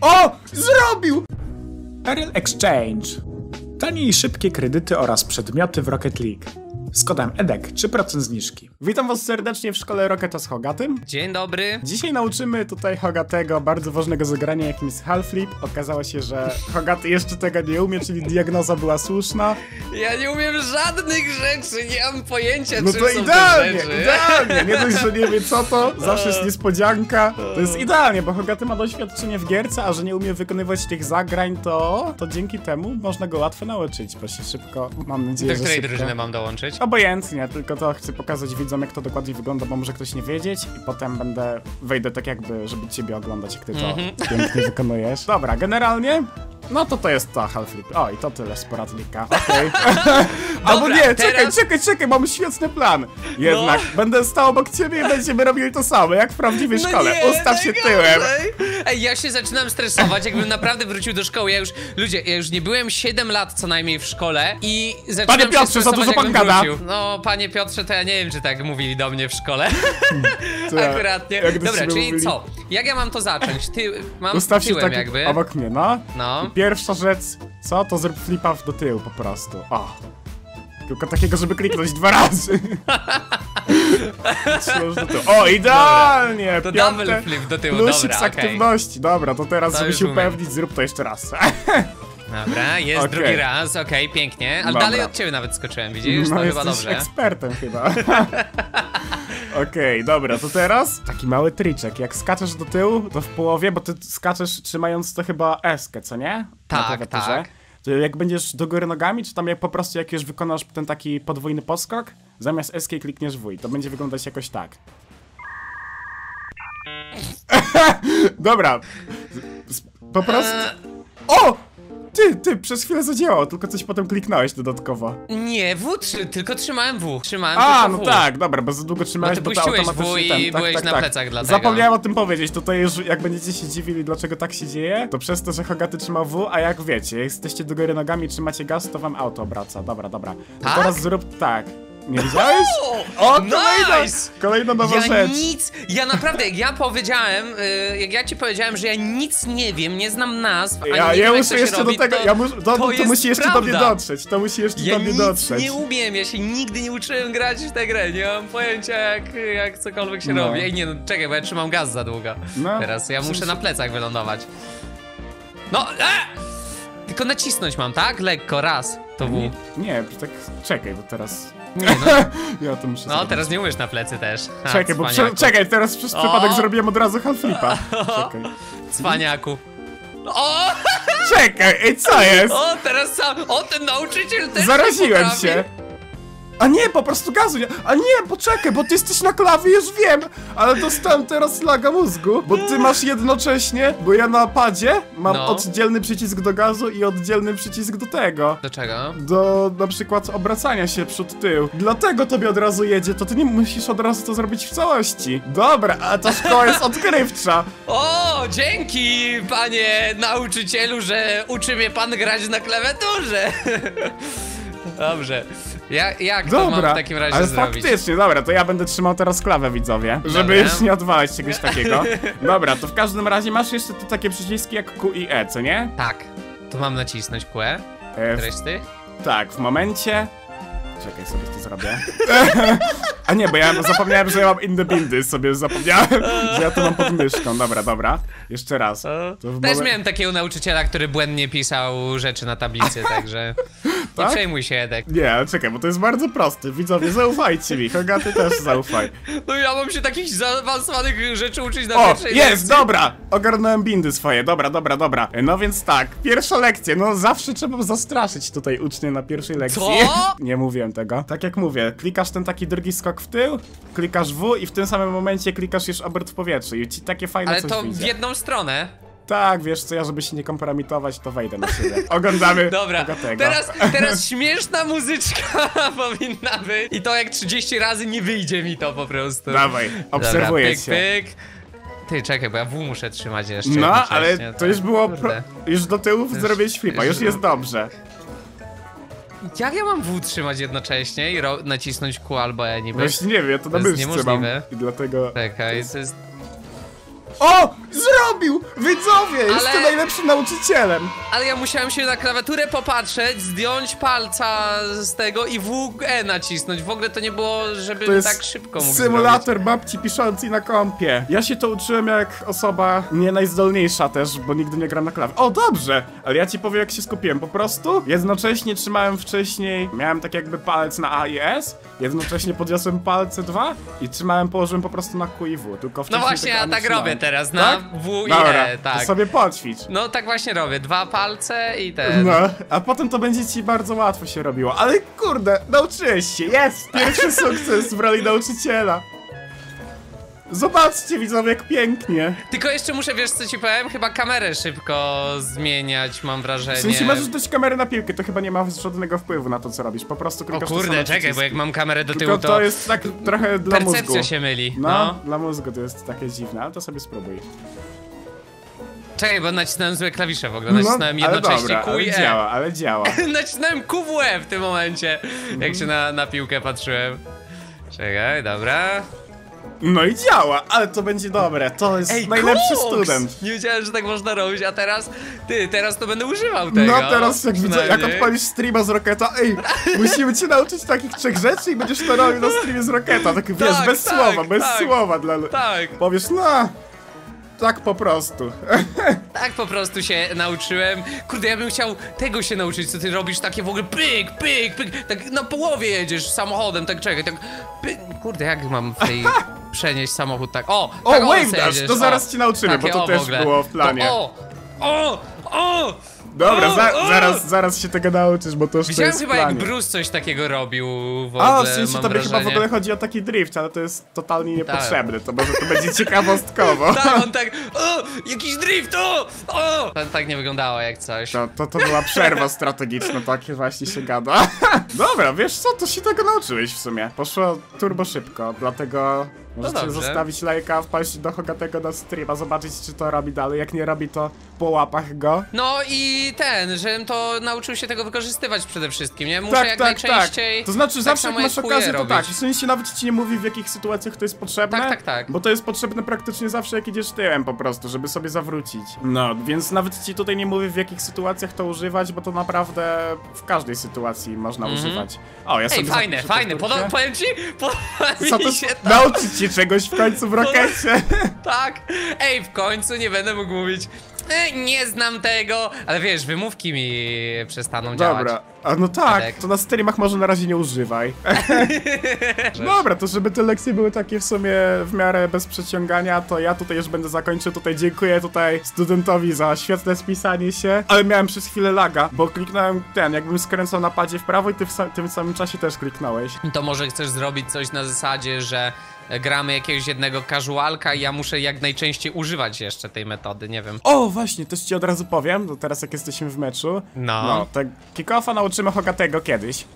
O! Zrobił! Peril Exchange. Tanie i szybkie kredyty oraz przedmioty w Rocket League. Z kodem EDEK 3% zniżki. Witam was serdecznie w szkole Rocketa z Hogatym. Dzień dobry. Dzisiaj nauczymy tutaj Hogatego bardzo ważnego zagrania, jakim jest Half-Life. Okazało się, że Hogaty jeszcze tego nie umie, czyli diagnoza była słuszna. Ja nie umiem żadnych rzeczy, nie mam pojęcia, No czym to są idealnie, te rzeczy. idealnie. Nie dość, że nie wie co to, zawsze jest niespodzianka. To jest idealnie, bo Hogaty ma doświadczenie w gierce, a że nie umie wykonywać tych zagrań, to dzięki temu można go łatwo nauczyć, bo się szybko, mam nadzieję, Do że której szybko. drużyny mam dołączyć? Obojętnie, tylko to chcę pokazać widzom, jak to dokładnie wygląda, bo może ktoś nie wiedzieć i potem wejdę tak jakby, żeby ciebie oglądać, jak ty to pięknie wykonujesz. Dobra, generalnie, no to jest ta Half-Life. O, i to tyle z poradnika, okej. Albo nie, teraz... czekaj, mam świetny plan. Jednak, będę stał obok ciebie i będziemy robili to samo, jak w prawdziwej szkole. Nie, Ustaw się tyłem. Ej, ja się zaczynam stresować, jakbym naprawdę wrócił do szkoły. Ja już nie byłem 7 lat co najmniej w szkole i zaczynam Panie się Piotrze, za stresować, dużo pan jakbym gada. wrócił. No, panie Piotrze, to ja nie wiem, czy tak mówili do mnie w szkole. Akurat nie. Jak do Dobra, siebie czyli mówili? co? Jak ja mam to zacząć? Mam Ustaw się tyłem tak jakby. obok mnie, no. No. I pierwsza rzecz, co? To zrób flipa do tyłu po prostu. O. Tylko takiego, żeby kliknąć 2 razy. Do tyłu. O, idealnie! To Piąte. double flip do tyłu, Plusik dobra, z okej. aktywności. Dobra, to teraz, To żeby już się umiem. upewnić, zrób to jeszcze raz. Dobra, jest Okej. drugi raz, okej, pięknie. Ale Dobra. dalej od ciebie nawet skoczyłem, widzisz? No To chyba jesteś dobrze. ekspertem chyba. Okej, dobra, to teraz taki mały triczek. Jak skaczesz do tyłu, to w połowie, bo ty skaczesz trzymając to chyba S-kę, co nie? Na Tak, klawiaturze. tak. To jak będziesz do góry nogami, czy tam jak po prostu jak już wykonasz ten taki podwójny poskok, zamiast S-kę klikniesz W, to będzie wyglądać jakoś tak. Dobra. Po prostu... O! Ty, przez chwilę zadziałało, tylko coś potem kliknąłeś dodatkowo. Nie, tylko trzymałem W. Trzymałem A, tylko no W. tak, dobra, bo za długo trzymałeś, ty bo to puściłeś automatycznie W i byłeś na plecach dlatego. Zapomniałem o tym powiedzieć, tutaj już jak będziecie się dziwili, dlaczego tak się dzieje, to przez to, że Hogaty trzymał W, a jak wiecie, jak jesteście do góry nogami i trzymacie gaz, to wam auto obraca. Dobra. To Tak? teraz zrób tak. Nie widziałeś? O, Nice! kolejna nowa rzecz. Ja naprawdę, jak ja ci powiedziałem, że ja nic nie wiem, nie znam nazw, ani Ja nie wiem, jak muszę to się jeszcze robi, do tego, to jest musi jeszcze do mnie prawda. dotrzeć, to musi jeszcze Ja do mnie nic dotrzeć. nie umiem, ja się nigdy nie uczyłem grać w tę grę, nie mam pojęcia jak cokolwiek się robi. Ej, nie no, czekaj, bo ja trzymam gaz za długo. No. Teraz ja muszę na plecach wylądować. No, tylko nacisnąć mam, tak? Lekko, raz, to W. Nie, tak czekaj, bo teraz... Nie, no. Ja to muszę No, zrobić. teraz nie umiesz na plecy też. Czekaj, bo Cwaniaku. czekaj, teraz przez przypadek zrobiłem od razu Half-Lipa. Czekaj. Cwaniaku. O! Czekaj, ej, co jest? O, teraz sam. O, ten nauczyciel też Zaraziłem potrafi. się. A nie, po prostu gazu nie. A nie, poczekaj, bo ty jesteś na klawie, już wiem. Ale dostałem teraz laga mózgu, bo ty masz jednocześnie, bo ja na padzie mam No. oddzielny przycisk do gazu i oddzielny przycisk do tego. Do czego? Do na przykład obracania się przód-tył. Dlatego tobie od razu jedzie, to ty nie musisz od razu to zrobić w całości. Dobra, a ta szkoła jest odkrywcza. O, dzięki, panie nauczycielu, że uczy mnie pan grać na klawiaturze. Dobrze. Jak to mam w takim razie ale zrobić? faktycznie, dobra, to ja będę trzymał teraz klawę, widzowie, żeby już nie odwalać czegoś takiego. Dobra, to w każdym razie masz jeszcze te takie przyciski jak Q i E, co nie? Tak. To mam nacisnąć QE. Któreś ty? Tak, w momencie... Czekaj, sobie to zrobię. A nie, bo ja zapomniałem, że ja mam inne bindy, sobie zapomniałem, że ja to mam pod myszką. Dobra, jeszcze raz. To w Też miałem takiego nauczyciela, który błędnie pisał rzeczy na tablicy, także nie Tak? przejmuj się, Edek. Nie, ale czekaj, bo to jest bardzo proste. Widzowie, zaufajcie mi, Hogaty też zaufaj. No ja mam się takich zaawansowanych rzeczy uczyć na O, pierwszej jest, lekcji. dobra! Ogarnąłem bindy swoje, dobra. No więc tak, pierwsza lekcja, no zawsze trzeba zastraszyć tutaj ucznia na pierwszej lekcji. Co? Nie mówiłem tego. Tak jak mówię, klikasz ten taki drugi skok w tył, klikasz W i w tym samym momencie klikasz już obrót w powietrzu i ci takie fajne Ale coś to w wyjdzie. jedną stronę. Tak, wiesz co, ja żeby się nie kompromitować, to wejdę na siebie. Oglądamy Dobra, Hogatego. teraz śmieszna muzyczka powinna być. I to jak 30 razy nie wyjdzie mi to po prostu. Dawaj, obserwuję Dobra, cię. pyk. Ty, czekaj, bo ja W muszę trzymać jeszcze. No, jednocześnie, ale tak. to już było, Kurde. już do tyłu zrobiłeś flipa, już jest dobrze. Jak ja mam W trzymać jednocześnie i nacisnąć Q albo E niby? Właśnie nie wiem, ja to na To jest myszce mam niemożliwe. i dlatego... Czekaj, to jest... O! Zrobił! Widzowie, jest Ale- najlepszym nauczycielem. Ale ja musiałem się na klawiaturę popatrzeć, zdjąć palca z tego i WE nacisnąć. W ogóle to nie było, żeby To jest tak szybko mógł symulator babci piszącej na kompie. Ja się to uczyłem jak osoba nie najzdolniejsza też, bo nigdy nie gram na klawie. O, dobrze! Ale ja ci powiem, jak się skupiłem. Po prostu jednocześnie trzymałem wcześniej, miałem tak jakby palec na A i S, jednocześnie podniosłem palce 2 i położyłem po prostu na Q i W. Tylko No wcześniej właśnie, tego ja nie tak trzymałem. robię teraz, na Tak? W i Dobra, E, tak. to sobie poćwicz. No tak właśnie robię, 2 palce i ten. No, a potem to będzie ci bardzo łatwo się robiło. Ale kurde, nauczyłeś się, jest! Pierwszy sukces w roli nauczyciela. Zobaczcie, widzowie, jak pięknie. Tylko jeszcze muszę, wiesz co ci powiem? Chyba kamerę szybko zmieniać, mam wrażenie. W sensie możesz dać kamerę na piłkę, to chyba nie ma żadnego wpływu na to, co robisz. Po prostu O klikasz te kurde, same czekaj, przyciski. bo jak mam kamerę do Tylko tyłu, to jest tak trochę dla mózgu. percepcja się myli. No, dla mózgu to jest takie dziwne, ale to sobie spróbuj. Czekaj, bo nacisnąłem złe klawisze w ogóle, nacisnąłem ale jednocześnie dobra, Q ale i E. działa, ale działa. Nacisnąłem QWE w tym momencie, jak się na piłkę patrzyłem. Czekaj, dobra. No i działa, ale to będzie dobre, to jest najlepszy koks! student. Nie wiedziałem, że tak można robić, a teraz to będę używał tego. No teraz jak widzę, jak przynajmniej. odpalisz streama z Rocketa, ej, musimy cię nauczyć takich 3 rzeczy i będziesz to robił na streamie z Rocketa, tak wiesz, Tak, bez tak, słowa, bez tak. słowa dla... Tak, Powiesz, no, tak po prostu. tak po prostu się nauczyłem. Kurde, ja bym chciał tego się nauczyć, co ty robisz, takie w ogóle pyk, pyk, pyk, tak na połowie jedziesz samochodem, tak czekaj, tak pyk. Kurde, jak mam w tej przenieść samochód tak, o, tak Wave se Dash, jedziesz, to zaraz ci nauczymy, bo takie to w też ogóle. było w planie. To, o! Dobra, o! zaraz się tego nauczysz, bo to już to Widziałem jest w chyba jak planie. Bruce coś takiego robił w ogóle, A, w sensie mam tobie chyba w wrażenie. ogóle chodzi o taki drift, ale to jest totalnie niepotrzebne, to może to będzie ciekawostkowo. Tak, on tak, o, jakiś drift, o! To tak nie wyglądało jak coś. To była przerwa strategiczna, tak właśnie się gada. Dobra, wiesz co, to się tego nauczyłeś w sumie. Poszło turbo szybko, dlatego możecie dobrze. zostawić lajka, wpaść do Hogatego na streama, zobaczyć czy to robi dalej, jak nie robi to po łapach go. No i żebym to nauczył się tego wykorzystywać przede wszystkim, nie? Muszę jak najczęściej. To znaczy tak zawsze jak samo masz jak okazję, to robić. tak. W sensie nawet ci nie mówi w jakich sytuacjach to jest potrzebne. Tak. Bo to jest potrzebne praktycznie zawsze jak idziesz tyłem po prostu, żeby sobie zawrócić. No, więc nawet ci tutaj nie mówi w jakich sytuacjach to używać, bo to naprawdę w każdej sytuacji można używać. O, ja sobie Ej, fajne, zapiszę fajne, powtórkę. powiem ci, podoba Co mi to się tak. nauczyć się czegoś w końcu w Rockecie. Tak, ej, w końcu nie będę mógł mówić, nie znam tego, ale wiesz, wymówki mi przestaną działać. Dobra, a no tak, Edek. to na streamach może na razie nie używaj. Dobra, to żeby te lekcje były takie w sumie w miarę bez przeciągania, to ja tutaj już będę zakończył. Tutaj dziękuję studentowi za świetne spisanie się, ale miałem przez chwilę laga, bo kliknąłem jakbym skręcał na padzie w prawo i ty w tym samym czasie też kliknąłeś. To może chcesz zrobić coś na zasadzie, że gramy jakiegoś jednego casualka i ja muszę jak najczęściej używać jeszcze tej metody, nie wiem. O, właśnie, też ci od razu powiem, to teraz jak jesteśmy w meczu. No. To kick-offa nauczymy Hogatego kiedyś.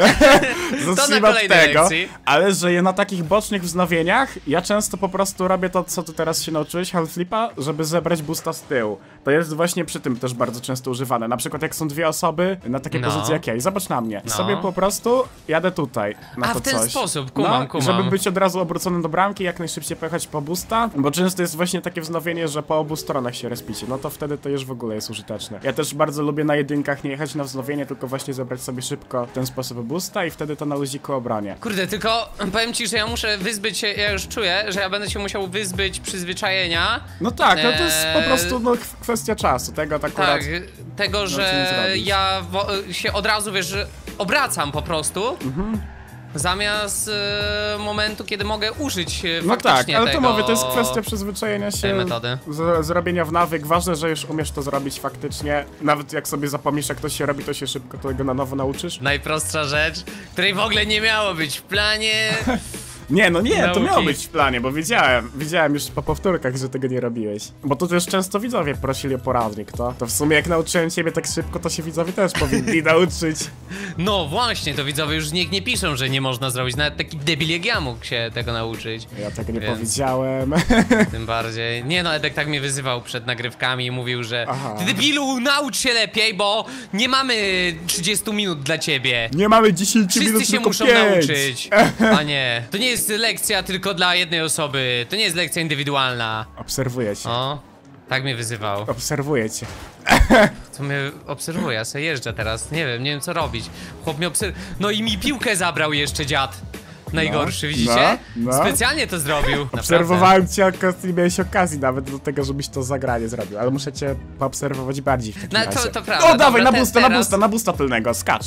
To na kolejnej lekcji. Ale że na takich bocznych wznowieniach ja często po prostu robię to, co ty teraz się nauczyłeś, halflipa, żeby zebrać boosta z tyłu. To jest właśnie przy tym też bardzo często używane. Na przykład jak są 2 osoby na takiej pozycji jak ja i zobacz na mnie. Sobie po prostu jadę tutaj na A to w ten coś. sposób, kumam. Żeby być od razu obróconym do bramki, jak najszybciej pojechać po boosta, bo często jest właśnie takie wznowienie, że po obu stronach się respicie. No to wtedy to już w ogóle jest użyteczne. Ja też bardzo lubię na jedynkach nie jechać na wznowienie, tylko właśnie zebrać sobie szybko w ten sposób boosta i wtedy to na luziku obronię. Kurde, tylko powiem ci, że ja muszę wyzbyć się, ja już czuję, że ja będę się musiał wyzbyć przyzwyczajenia. No tak, no to jest po prostu kwestia czasu, tego tak akurat... Tak, tego, że ja się od razu, wiesz, że obracam po prostu. Zamiast momentu, kiedy mogę użyć no faktycznie tak, ale to tego, mówię, to jest kwestia przyzwyczajenia się, tej metody. Zrobienia w nawyk. Ważne, że już umiesz to zrobić faktycznie. Nawet jak sobie zapomnisz, jak to się robi, to się szybko tego na nowo nauczysz. Najprostsza rzecz, której w ogóle nie miało być w planie. Nie, no nie, Nauki. to miało być w planie, bo widziałem już po powtórkach, że tego nie robiłeś. Bo to też często widzowie prosili o poradnik, to w sumie jak nauczyłem ciebie tak szybko, to się widzowie też powinni nauczyć. No właśnie, to widzowie już niech nie piszą, że nie można zrobić. Nawet taki debil jak ja mógł się tego nauczyć. Ja tego nie Więc- powiedziałem. Tym bardziej. Nie no, Edek tak mnie wyzywał przed nagrywkami i mówił, że Aha. ty debilu, naucz się lepiej, bo nie mamy 30 minut dla ciebie. Nie mamy 10 minut, Wszyscy się tylko muszą 5. nauczyć. A nie. To nie jest lekcja tylko dla jednej osoby. To nie jest lekcja indywidualna. Obserwuję cię. O. Tak mnie wyzywał. Obserwuję cię. Co mnie obserwuje, ja sobie jeżdżę teraz. Nie wiem co robić. Chłop mnie No i mi piłkę zabrał jeszcze dziad. Najgorszy, widzicie? No. Specjalnie to zrobił. Obserwowałem cię, nie miałeś okazji nawet do tego, żebyś to zagranie zrobił, ale muszę cię poobserwować bardziej w takim razie. To prawda. O, dawaj, dobra, na busta tylnego, skacz.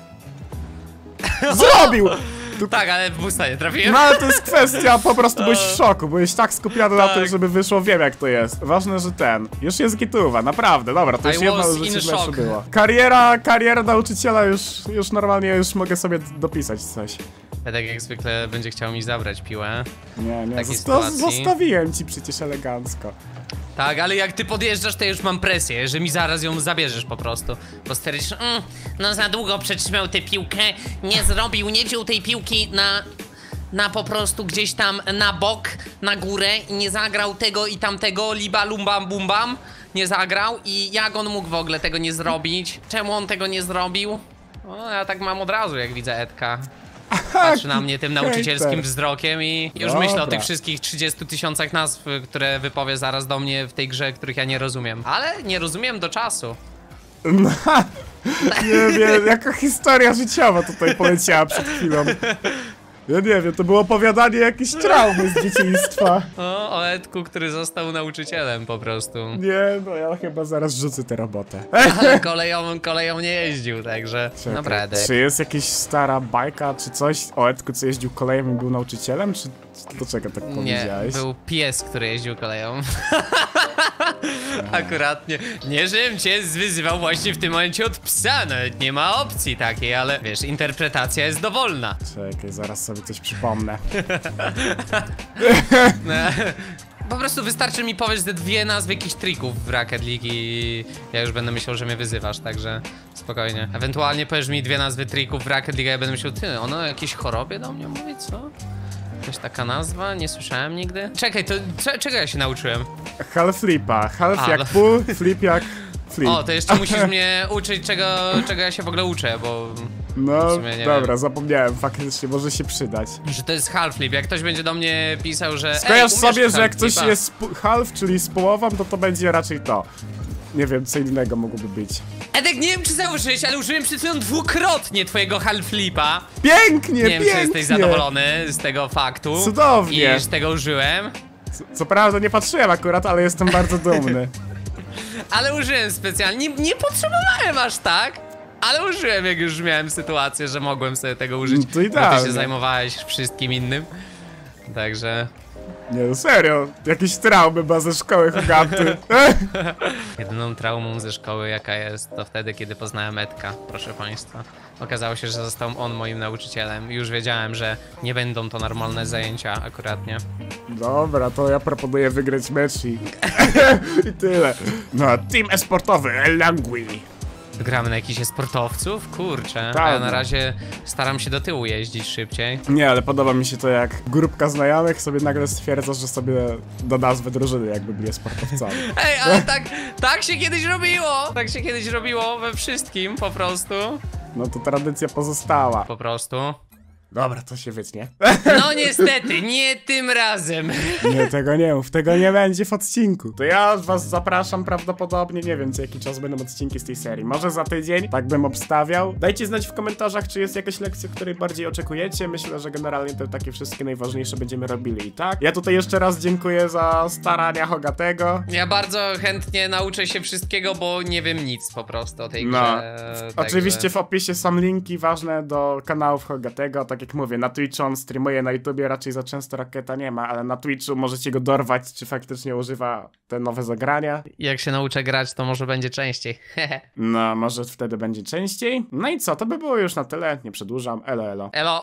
Zrobił! Tak, ale w busta nie trafiłem. No ale to jest kwestia, po prostu byłeś w szoku, byłeś tak skupiony na tym, żeby wyszło, wiem jak to jest. Ważne, że już jest gituwa, naprawdę, dobra, to już jedno życie w meczu było. Kariera nauczyciela już normalnie, już mogę sobie dopisać coś. Tak jak zwykle będzie chciał mi zabrać piłę. Nie, zostawiłem ci przecież elegancko. Tak, ale jak ty podjeżdżasz, to już mam presję, że mi zaraz ją zabierzesz po prostu. Bo stwierdzisz, no za długo przetrzymał tę piłkę, nie wziął tej piłki na po prostu gdzieś tam na bok, na górę i nie zagrał tego i tamtego, liba lumbam bumbam, nie zagrał i jak on mógł w ogóle tego nie zrobić? Czemu on tego nie zrobił? No, ja tak mam od razu, jak widzę Edka. Patrzy na mnie tym nauczycielskim wzrokiem i już myślę o tych wszystkich 30 000 nazw, które wypowie zaraz do mnie w tej grze, których ja nie rozumiem. Ale nie rozumiem do czasu. No, nie wiem, jaka historia życiowa tutaj poleciała przed chwilą. Ja nie wiem, to było opowiadanie jakiejś traumy z dzieciństwa. O Edku, który został nauczycielem po prostu. Nie, no ja chyba zaraz rzucę tę robotę. Ale koleją nie jeździł, także naprawdę. Czy jest jakaś stara bajka, czy coś o Edku, co jeździł koleją i był nauczycielem, czy dlaczego tak powiedziałeś? Nie, był pies, który jeździł koleją. Akuratnie. Nie, żebym cię wyzywał właśnie w tym momencie od psa, nawet nie ma opcji takiej, ale wiesz, interpretacja jest dowolna. Czekaj, zaraz sobie coś przypomnę. Po prostu wystarczy mi powiedz te 2 nazwy jakichś trików w Rocket League i ja już będę myślał, że mnie wyzywasz, także spokojnie. Ewentualnie powiesz mi 2 nazwy trików w Rocket League, a ja będę myślał, ty, ono o jakiejś chorobie do mnie mówi, co? Jakaś taka nazwa? Nie słyszałem nigdy. Czekaj, to czego ja się nauczyłem? Half flipa. Half jak pół, flip jak flip. O, to jeszcze musisz mnie uczyć czego ja się w ogóle uczę, bo... No, dobra, zapomniałem, faktycznie, może się przydać. Że to jest half flip, jak ktoś będzie do mnie pisał, że... Skojarz sobie, że jak coś jest half, czyli z połową, to będzie raczej to. Nie wiem, co innego mogłoby być. Edek, nie wiem czy założyłeś, ale użyłem przed chwilą 2-krotnie twojego half flipa. Pięknie, nie wiem, czy jesteś zadowolony z tego faktu. Cudownie. I że tego użyłem. Co prawda nie patrzyłem akurat, ale jestem bardzo dumny. Ale użyłem specjalnie, nie potrzebowałem aż tak. Ale użyłem, jak już miałem sytuację, że mogłem sobie tego użyć. To idealnie. Bo ty się zajmowałeś wszystkim innym. Także... Nie, no serio, jakieś traumy ma ze szkoły Hogaty. Jedyną traumą ze szkoły jaka jest, to wtedy, kiedy poznałem Edka, proszę państwa. Okazało się, że został on moim nauczycielem. Już wiedziałem, że nie będą to normalne zajęcia akuratnie. Dobra, to ja proponuję wygrać mecz i tyle. No, team esportowy El Langui. Gramy na jakichś sportowców? Kurczę, Tak, a ja na razie staram się do tyłu jeździć szybciej. Nie, ale podoba mi się to, jak grupka znajomych sobie nagle stwierdza, że sobie da nazwę drużyny, jakby byli sportowcami. Ej, ale tak się kiedyś robiło! Tak się kiedyś robiło we wszystkim, po prostu. No to tradycja pozostała. Po prostu. Dobra, to się wytnie. No niestety, nie tym razem. Nie, tego nie mów, tego nie będzie w odcinku. To ja was zapraszam prawdopodobnie, nie wiem co jaki czas będą odcinki z tej serii. Może za tydzień, tak bym obstawiał. Dajcie znać w komentarzach, czy jest jakaś lekcja, której bardziej oczekujecie. Myślę, że generalnie te takie wszystkie najważniejsze będziemy robili i tak. Ja tutaj jeszcze raz dziękuję za starania Hogatego. Ja bardzo chętnie nauczę się wszystkiego, bo nie wiem nic po prostu o tej grze. Oczywiście w opisie są linki ważne do kanałów Hogatego, tak jak mówię, na Twitchu on streamuje, na YouTubie raczej za często Rocketa nie ma, ale na Twitchu możecie go dorwać, czy faktycznie używa te nowe zagrania. Jak się nauczę grać, to może będzie częściej. No, może wtedy będzie częściej. No i co, to by było już na tyle, nie przedłużam, elo elo. Elo.